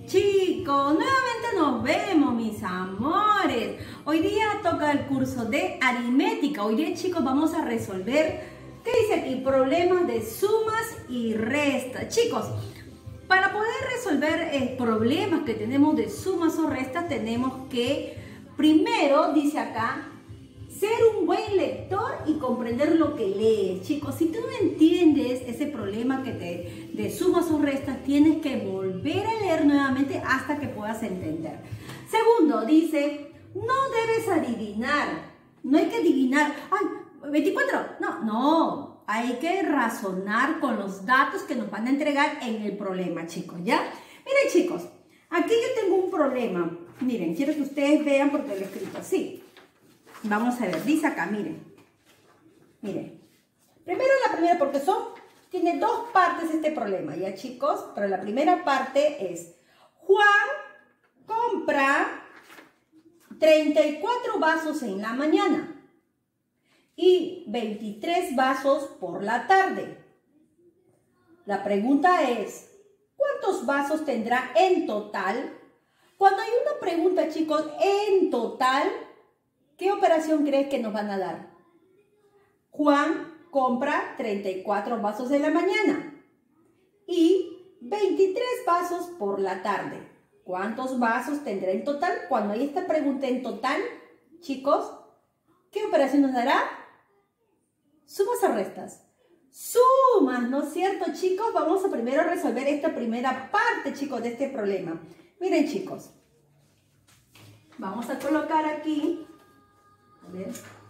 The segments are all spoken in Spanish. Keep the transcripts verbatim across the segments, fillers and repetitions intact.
Chicos, nuevamente nos vemos, mis amores. Hoy día toca el curso de aritmética. Hoy día, chicos, vamos a resolver, ¿qué dice aquí? Problemas de sumas y restas. Chicos, para poder resolver eh, problemas que tenemos de sumas o restas, tenemos que, primero, dice acá, ser un buen lector y comprender lo que lees. Chicos, si tú no entiendes ese problema que te, de sumas o restas, tienes que volver a leer nuevamente hasta que puedas entender. Segundo, dice, no debes adivinar. No hay que adivinar, ay, veinticuatro. No, no. Hay que razonar con los datos que nos van a entregar en el problema, chicos, ¿ya? Miren, chicos, aquí yo tengo un problema. Miren, quiero que ustedes vean porque lo he escrito así. Vamos a ver, dice acá, miren. Miren. Primero la primera, porque son, tiene dos partes este problema, ¿ya, chicos? Pero la primera parte es, Juan compra treinta y cuatro vasos en la mañana y veintitrés vasos por la tarde. La pregunta es, ¿cuántos vasos tendrá en total? Cuando hay una pregunta, chicos, en total, ¿qué operación crees que nos van a dar? Juan compra treinta y cuatro vasos en la mañana y veintitrés vasos por la tarde. ¿Cuántos vasos tendrá en total? Cuando hay esta pregunta en total, chicos, ¿qué operación nos dará? ¿Sumas o restas? Sumas, ¿no es cierto, chicos? Vamos a primero resolver esta primera parte, chicos, de este problema. Miren, chicos, vamos a colocar aquí, a ver,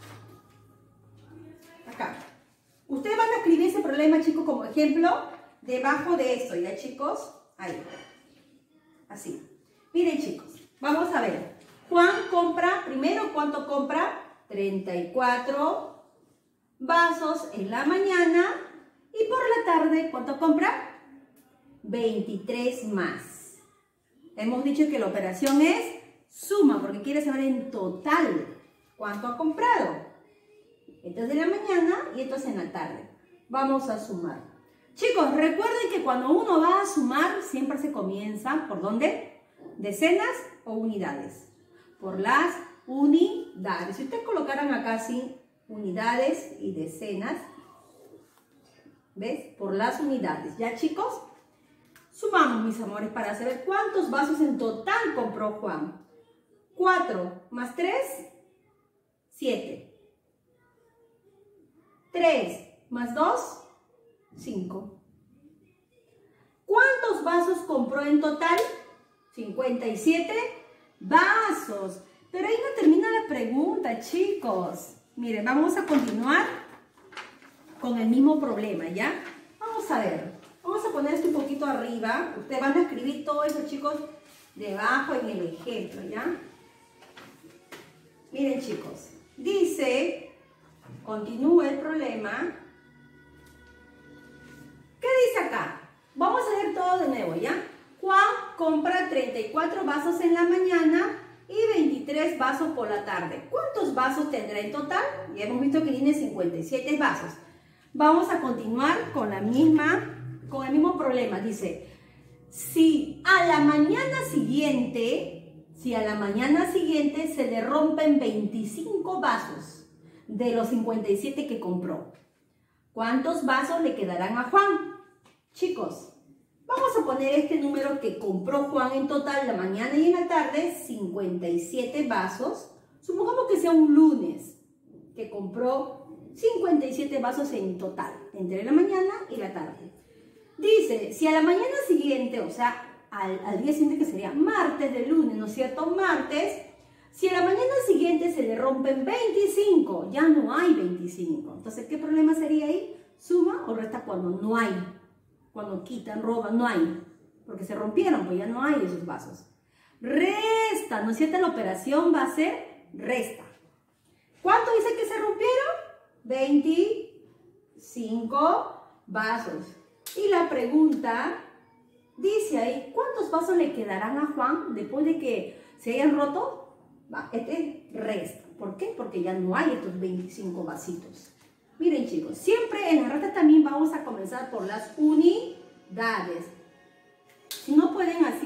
acá. Ustedes van a escribir ese problema, chicos, como ejemplo, debajo de esto, ¿ya, chicos? Ahí, así. Miren, chicos, vamos a ver. Juan compra, primero, ¿cuánto compra? treinta y cuatro vasos en la mañana y por la tarde, ¿cuánto compra? veintitrés más. Hemos dicho que la operación es suma, porque quiere saber en total cuánto ha comprado. Esto es de la mañana y esto es en la tarde. Vamos a sumar. Chicos, recuerden que cuando uno va a sumar, siempre se comienza, ¿por dónde? Decenas o unidades. Por las unidades. Si ustedes colocaran acá así, unidades y decenas, ¿ves? Por las unidades. ¿Ya, chicos? Sumamos, mis amores, para saber cuántos vasos en total compró Juan. cuatro más tres, siete. tres más dos, cinco. ¿Cuántos vasos compró en total? cincuenta y siete vasos. Pero ahí no termina la pregunta, chicos. Miren, vamos a continuar con el mismo problema, ¿ya? Vamos a ver. Vamos a poner esto un poquito arriba. Ustedes van a escribir todo eso, chicos, debajo en el ejemplo, ¿ya? Miren, chicos. Dice, continúa el problema. ¿Qué dice acá? Vamos a hacer todo de nuevo, ¿ya? Juan compra treinta y cuatro vasos en la mañana y veintitrés vasos por la tarde. ¿Cuántos vasos tendrá en total? Ya hemos visto que tiene cincuenta y siete vasos. Vamos a continuar con la misma... con el mismo problema. Dice, si a la mañana siguiente, si a la mañana siguiente se le rompen veinticinco vasos de los cincuenta y siete que compró, ¿cuántos vasos le quedarán a Juan? Chicos, vamos a poner este número que compró Juan en total la mañana y en la tarde, cincuenta y siete vasos. Supongamos que sea un lunes, que compró cincuenta y siete vasos en total, entre la mañana y la tarde. Dice, si a la mañana siguiente, o sea, al, al día siguiente que sería martes de lunes, ¿no es cierto? Martes, si a la mañana siguiente se le rompen veinticinco, ya no hay veinticinco. Entonces, ¿qué problema sería ahí? ¿Suma o resta cuando no hay? Cuando quitan, roban, no hay. Porque se rompieron, pues ya no hay esos vasos. Resta, ¿no es cierto? La operación va a ser resta. ¿Cuánto dice que se rompieron? veinticinco vasos. Y la pregunta dice ahí, ¿cuántos vasos le quedarán a Juan después de que se hayan roto? Va, este resta. ¿Por qué? Porque ya no hay estos veinticinco vasitos. Miren, chicos, siempre en la resta también vamos a comenzar por las unidades. Si no pueden así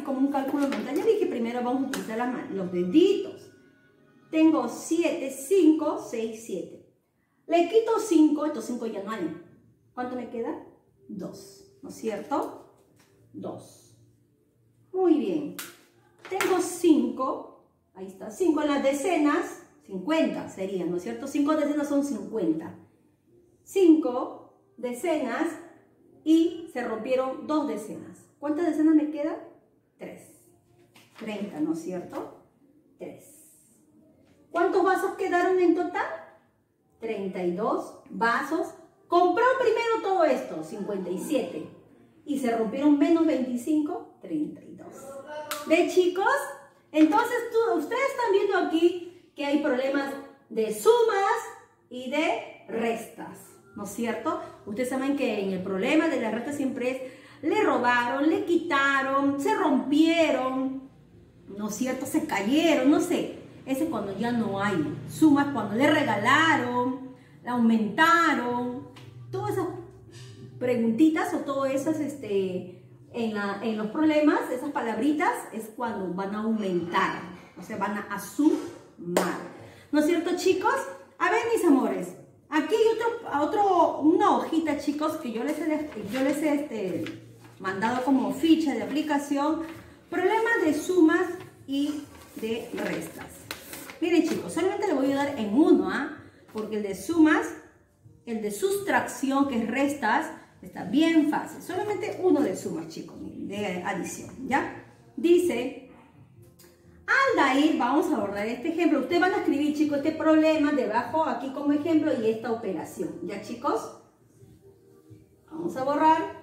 como un cálculo mental. Ya dije, primero vamos a utilizar las, los deditos. Tengo siete, cinco, seis, siete. Le quito cinco, estos cinco ya no hay. ¿Cuánto me queda? dos, ¿no es cierto? dos. Muy bien. Tengo cinco, ahí está, cinco en las decenas, cincuenta serían, ¿no es cierto? cinco decenas son cincuenta. cinco decenas y se rompieron dos decenas. ¿Cuántas decenas me quedan? tres. treinta, ¿no es cierto? tres. ¿Cuántos vasos quedaron en total? treinta y dos vasos. Compró primero todo esto, cincuenta y siete. Y se rompieron menos veinticinco, treinta y dos. ¿Ve, chicos? Entonces, tú, ustedes están viendo aquí que hay problemas de sumas y de restas, ¿no es cierto? Ustedes saben que en el problema de la resta siempre es, le robaron, le quitaron, se rompieron, ¿no es cierto? Se cayeron, no sé. Ese es cuando ya no hay. Sumas cuando le regalaron, le aumentaron. Todas esas preguntitas o todas esas, este, en, la, en los problemas, esas palabritas, es cuando van a aumentar. O sea, van a, a sumar. ¿No es cierto, chicos? A ver, mis amores. Aquí hay otro, otro, una hojita, chicos, que yo les he, yo les he este, mandado como ficha de aplicación. Problemas de sumas y de restas. Miren, chicos, solamente le voy a dar en uno, ¿ah? ¿eh? Porque el de sumas, el de sustracción, que es restas, está bien fácil. Solamente uno de sumas, chicos, de adición, ¿ya? Dice, Aldair, vamos a abordar este ejemplo. Ustedes van a escribir, chicos, este problema debajo, aquí como ejemplo, y esta operación, ¿ya, chicos? Vamos a borrar.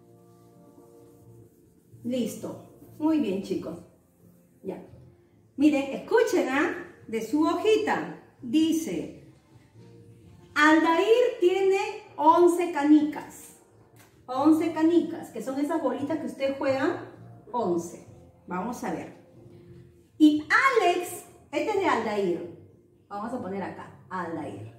Listo. Muy bien, chicos. Ya. Miren, escuchen, ¿ah? ¿eh? De su hojita, dice, Aldair tiene once canicas, once canicas, que son esas bolitas que ustedes juegan, once, vamos a ver, y Alex, este es de Aldair, vamos a poner acá, Aldair,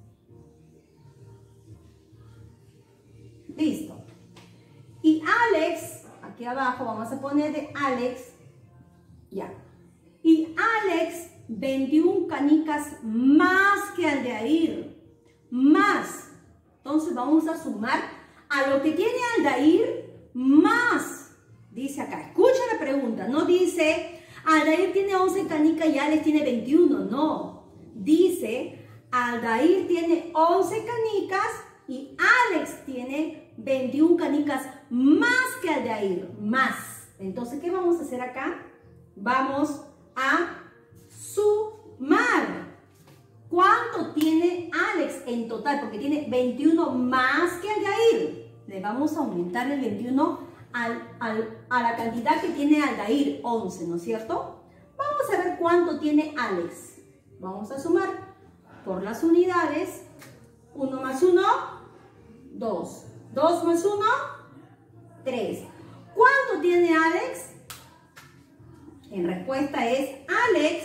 listo, y Alex, aquí abajo vamos a poner de Alex, ya, y Alex veintiuna canicas más que Aldair, más. Entonces vamos a sumar a lo que tiene Aldair más. Dice acá, escucha la pregunta, no dice Aldair tiene once canicas y Alex tiene veintiuna, no. Dice Aldair tiene once canicas y Alex tiene veintiuna canicas más que Aldair, más. Entonces, ¿qué vamos a hacer acá? Vamos a sumar. ¿Cuánto tiene Alex en total? Porque tiene veintiuno más que Aldair. Le vamos a aumentar el veintiuno al, al, a la cantidad que tiene Aldair, once, ¿no es cierto? Vamos a ver cuánto tiene Alex. Vamos a sumar por las unidades. uno más uno, dos. dos más uno, tres. ¿Cuánto tiene Alex? En respuesta es, Alex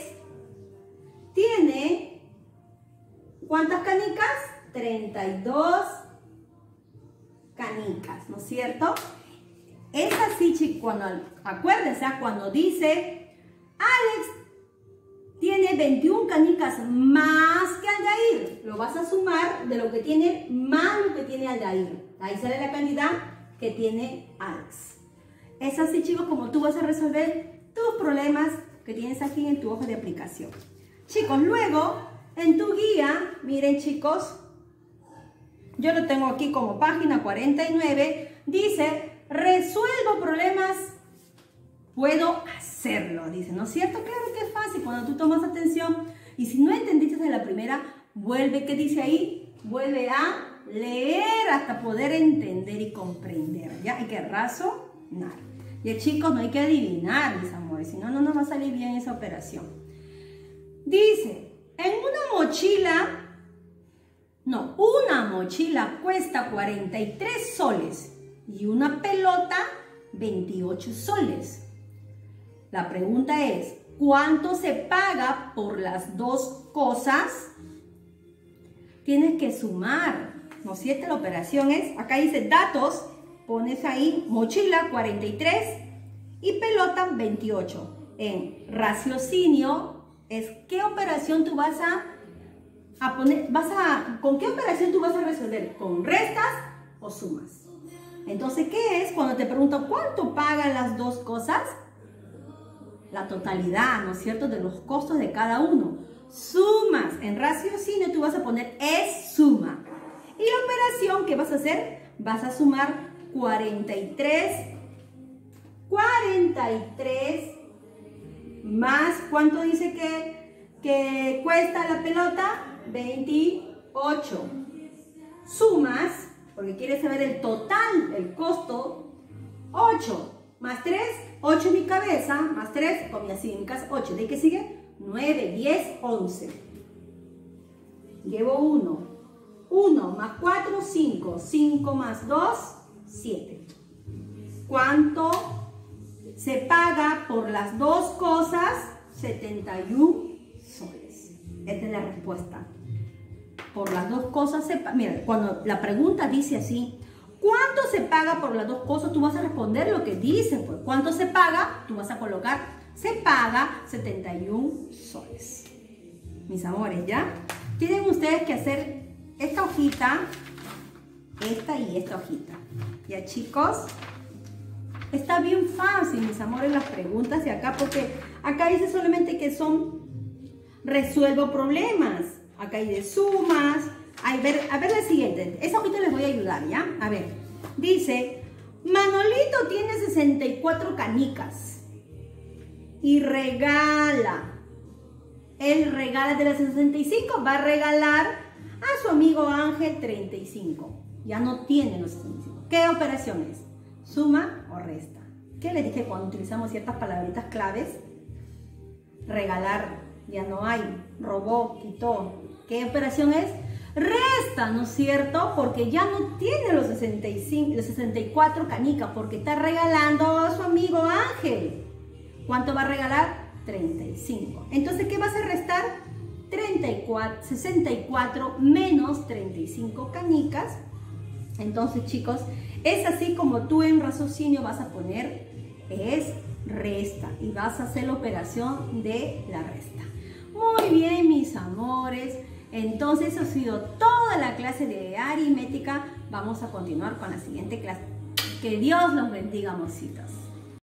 tiene, ¿cuántas canicas? treinta y dos canicas, ¿no es cierto? Es así, chicos, cuando, acuérdense, cuando dice, Alex tiene veintiuna canicas más que Aldair, lo vas a sumar de lo que tiene más lo que tiene Aldair. Ahí sale la cantidad que tiene Alex. Es así, chicos, como tú vas a resolver tus problemas que tienes aquí en tu hoja de aplicación. Chicos, luego, en tu guía, miren, chicos, yo lo tengo aquí como página cuarenta y nueve, dice, resuelvo problemas, puedo hacerlo, dice, ¿no es cierto? Claro que es fácil cuando tú tomas atención y si no entendiste de la primera, vuelve, ¿qué dice ahí? Vuelve a leer hasta poder entender y comprender, ¿ya? Hay que razonar. Y chicos, no hay que adivinar, mis amores, si no, no nos va a salir bien esa operación. Dice, en una mochila, no, una mochila cuesta cuarenta y tres soles y una pelota veintiocho soles. La pregunta es, ¿cuánto se paga por las dos cosas? Tienes que sumar, ¿no es cierto? La operación es, acá dice datos, pones ahí mochila cuarenta y tres y pelota veintiocho. En raciocinio es qué operación tú vas a, a poner, vas a, con qué operación tú vas a resolver, con restas o sumas. Entonces, ¿qué es? Cuando te pregunto cuánto pagan las dos cosas, la totalidad, ¿no es cierto?, de los costos de cada uno. Sumas, en raciocinio tú vas a poner es suma. Y la operación que vas a hacer, vas a sumar cuarenta y tres, cuarenta y tres más, ¿cuánto dice que, que cuesta la pelota? veintiocho. Sumas, porque quieres saber el total, el costo, ocho más tres, ocho en mi cabeza, más tres, con mi así en mi casa, ocho. ¿De qué sigue? nueve, diez, once. Llevo uno. uno más cuatro, cinco. cinco más dos, siete. ¿Cuánto se paga por las dos cosas? setenta y uno soles. Esta es la respuesta. Por las dos cosas se paga. Mira, cuando la pregunta dice así, ¿cuánto se paga por las dos cosas? Tú vas a responder lo que dice, pues. ¿Cuánto se paga? Tú vas a colocar, se paga setenta y uno soles. Mis amores, ¿ya? Tienen ustedes que hacer esta hojita, esta y esta hojita. ¿Ya, chicos? Está bien fácil, mis amores, las preguntas de acá, porque acá dice solamente que son resuelvo problemas. Acá hay de sumas. A ver, a ver la siguiente. Esa hojita les voy a ayudar, ¿ya? A ver. Dice, Manolito tiene sesenta y cuatro canicas y regala. Él regala de las sesenta y cinco, va a regalar a su amigo Ángel treinta y cinco. Ya no tiene los sesenta y cinco. ¿Qué operación es? ¿Suma o resta? ¿Qué les dije cuando utilizamos ciertas palabritas claves? Regalar, ya no hay. Robó, quitó. ¿Qué operación es? Resta, ¿no es cierto? Porque ya no tiene los sesenta y cinco, los sesenta y cuatro canicas, porque está regalando a su amigo Ángel. ¿Cuánto va a regalar? treinta y cinco. Entonces, ¿qué vas a restar? treinta y cuatro, sesenta y cuatro menos treinta y cinco canicas. Entonces, chicos, es así como tú en raciocinio vas a poner es resta y vas a hacer la operación de la resta. Muy bien, mis amores. Entonces, eso ha sido toda la clase de aritmética. Vamos a continuar con la siguiente clase. Que Dios los bendiga, amorcitos.